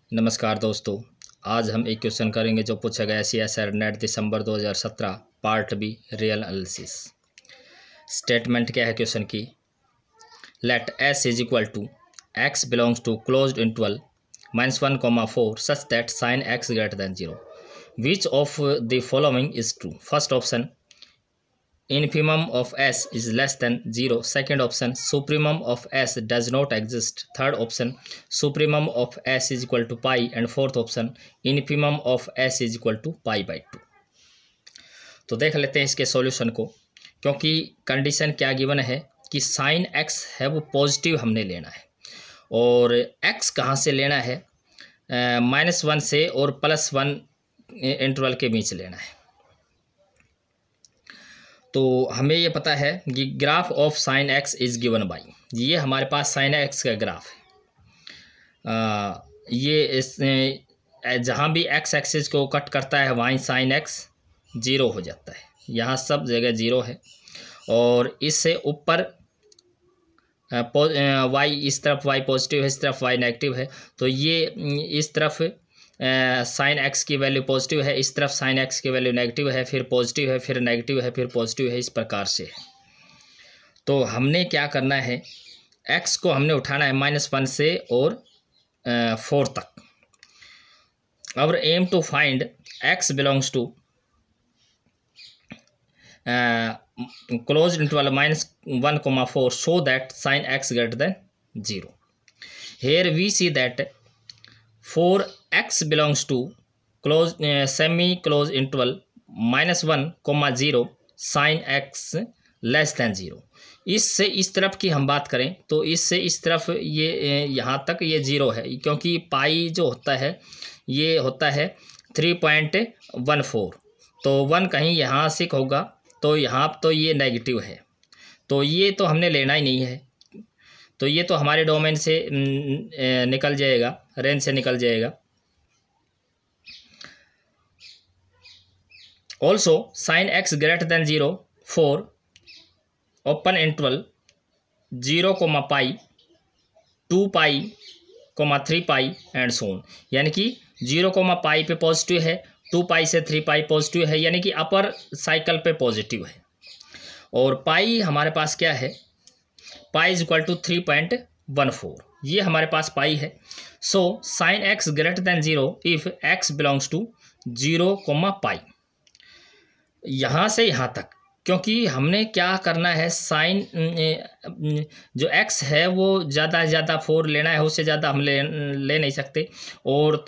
नमस्कार दोस्तों, आज हम एक क्वेश्चन करेंगे जो पूछा गया CSIR NET December 2017 part B real analysis. Statement क्या है क्वेश्चन की? Let S is equal to x belongs to closed interval -1, 4 such that sine x greater than 0। Which of the following is true? First option infimum of S is less than 0. Second option supremum of S does not exist. Third option supremum of S is equal to pi. And fourth option infimum of S is equal to pi by 2। तो देख लेते हैं इसके solution को, क्योंकि condition क्या given है कि साइन x है वो पॉजिटिव हमने लेना है, और x कहाँ से लेना है? -1 से और +1 इंटरवल के बीच लेना है। तो हमें ये पता है कि graph of sine x is given by, ये हमारे पास साइन एक्स का ग्राफ है। ये इस जहाँ भी एक्स एक्सिस को कट करता है वहीं साइन एक्स 0 हो जाता है, यहाँ सब जगह 0 है। और इससे ऊपर वाई, इस तरफ वाई पॉजिटिव है, इस तरफ वाई नेगेटिव है, तो ये इस तरफ साइन एक्स की वैल्यू पॉजिटिव है, इस तरफ साइन एक्स की वैल्यू नेगेटिव है, फिर पॉजिटिव है, फिर नेगेटिव है, फिर पॉजिटिव है, इस प्रकार से है। तो हमने क्या करना है, एक्स को हमने उठाना है -1 से और 4 तक। और aim to find x belongs to closed interval -1, 4 so that sine x greater than 0। Here we see that for x belongs to closed semi-closed interval -1, 0 sin x less than 0। इससे इस तरफ की हम बात करें तो इससे इस तरफ ये यहाँ तक ये 0 है, क्योंकि पाई जो होता है ये होता है 3.14। तो 1 कहीं यहाँ से होगा तो यहाँ तो ये नेगेटिव है, तो ये तो हमने लेना ही नहीं है, तो ये तो हमारे डोमेन से निकल जाएगा, रेंज से निकल जाएगा। Also sine x greater than 0 for open interval 0, pi, 2 pi, 3 pi and so on. यानी कि 0, पाई पे पॉजिटिव है, 2 पाई से 3 पाई पॉजिटिव है, यानी कि अपर साइकिल पे पॉजिटिव है। और पाई हमारे पास क्या है? पाई इज इक्वल टू 3.14, ये हमारे पास पाई है। So sine x greater than 0 if x belongs to 0, pi, यहाँ से यहाँ तक। क्योंकि हमने क्या करना है, साइन जो एक्स है वो ज़्यादा से ज़्यादा 4 लेना है, उससे ज़्यादा हम ले नहीं सकते। और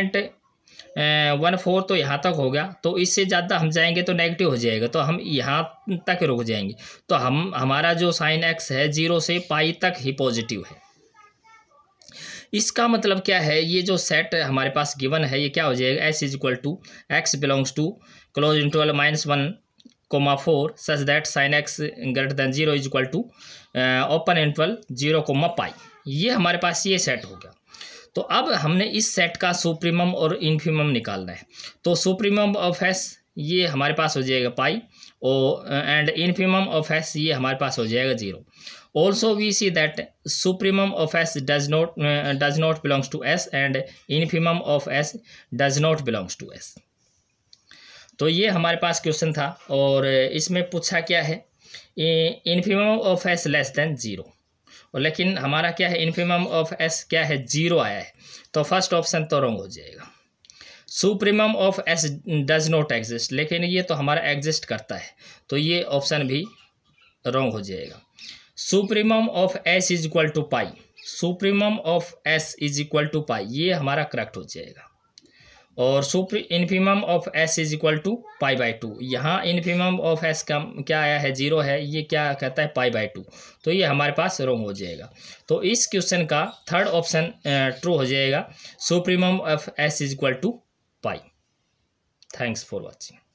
3.14 तो यहाँ तक हो गया, तो इससे ज़्यादा हम जाएंगे तो नेगेटिव हो जाएगा, तो हम यहाँ तक रुक जाएंगे। तो हमारा जो साइन एक्स है 0 से पाई तक ही पॉजिटिव है। इसका मतलब क्या है, ये जो सेट हमारे पास गिवन है ये क्या हो जाएगा? S is equal to x belongs to close interval -1, 4 such that sine x greater than 0 is equal to open interval 0, pi. ये हमारे पास ये सेट हो गया। तो अब हमने इस सेट का सुप्रीमम और इन्फीमम निकालना है। तो सुप्रीमम ऑफ S ये हमारे पास हो जाएगा पाई, और एंड इन्फीमम ऑफ S ये हमारे पास हो जाएगा 0। Also we see that supremum of S does not belongs to S and infimum of S does not belongs to S। तो ये हमारे पास क्वेश्चन था, और इसमें पूछा क्या है, infimum of S less than 0, और लेकिन हमारा क्या है, इन्फीमम ऑफ S क्या है, 0 आया है, तो फर्स्ट ऑप्शन तो रॉन्ग हो जाएगा। Supremum of S does not exist, लेकिन ये तो हमारा एग्जिस्ट करता है, तो ये ऑप्शन भी रॉन्ग हो जाएगा। Supremum of S is equal to pi, supremum of S is equal to pi, ये हमारा करेक्ट हो जाएगा। और infimum of S is equal to pi by 2, यहाँ इन्फीमम ऑफ S का क्या आया है, 0 है, ये क्या कहता है, पाई बाई 2, तो ये हमारे पास रॉन्ग हो जाएगा। तो इस क्वेश्चन का थर्ड ऑप्शन ट्रू हो जाएगा, supremum of S is equal to pi. Thanks for watching.